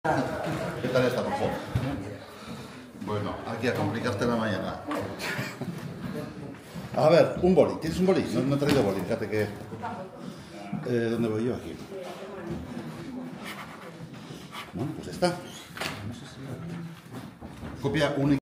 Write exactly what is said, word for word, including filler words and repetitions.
¿Qué tal está, Rojo? Bueno, aquí a complicarte la mañana. A ver, un boli. ¿Tienes un boli? No, no he traído boli, fíjate que... Eh, ¿Dónde voy yo? Aquí. Bueno, pues está. Copia única.